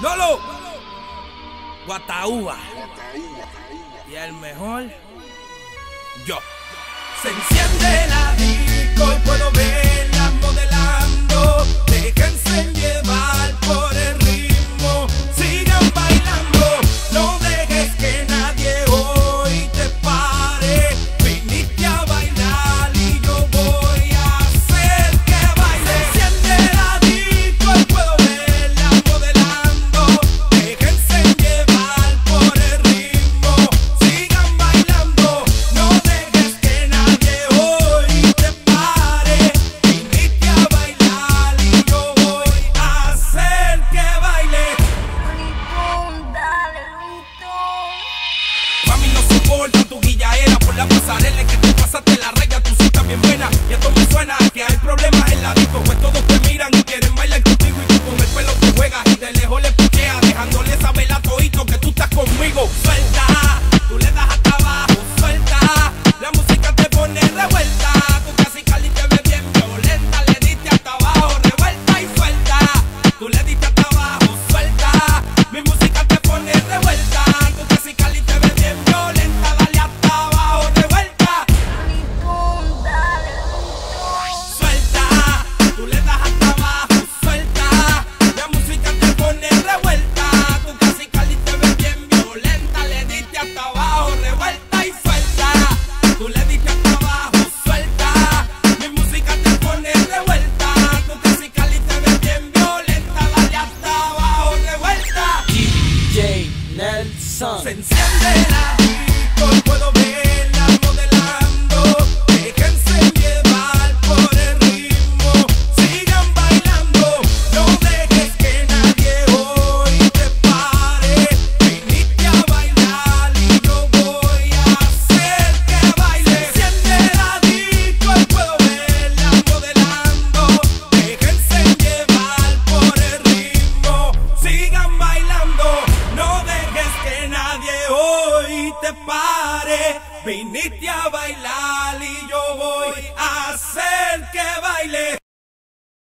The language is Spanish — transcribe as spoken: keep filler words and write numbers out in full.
Lolo, Guataúba. Y el mejor, yo. Se enciende la disco y puedo verla modelando. Déjense llevar por el ritmo, sigan bailando. No dejes que nadie hoy te pare. Viniste a bailar y yo voy a hacer que baile. Se enciende la disco y puedo verla modelando. Déjense llevar por el ritmo, sigan bailando. No dejes que nadie hoy te pare. Viniste a bailar y yo voy a hacer que baile. Mami, no soportan tu guillaera por la pasarela que te pasaste la raya, tú sí estás bien buena. Y esto me suena a que hay problemas en la disco, pues todos te miran y quieren bailar contigo y tú con el pelo te juegas y de lejos le picheas, dejándole saber a todito que tú estás conmigo. Suelta, tú le das hasta abajo, suelta, la música te pone revuelta. Tu casi cali te ve bien violenta, le diste hasta abajo, revuelta y suelta. Tú le diste hasta abajo, suelta, mi música te pone revuelta. Tu casi cali te ve bien violenta, dale hasta abajo, revuelta. Suelta, tú le das hasta abajo, suelta, la música te pone revuelta. Tu casi cali te ve bien violenta, le diste hasta abajo, revuelta y suelta. Tú le diste hasta abajo, suelta, mi música te pone revuelta. Tu casi cali te ve bien violenta, dale hasta abajo, revuelta. D J Nelson. Se enciende la disco y puedo verla modelando. Déjense llevar por el ritmo, sigan bailando. No dejes que nadie hoy te pare. Viniste a bailar y yo voy a hacer que baile. Se enciende la disco y puedo verla modelando. Déjense llevar por el ritmo, sigan bailando. No dejes que nadie hoy te pare. Viniste a bailar y yo voy a hacer que baile.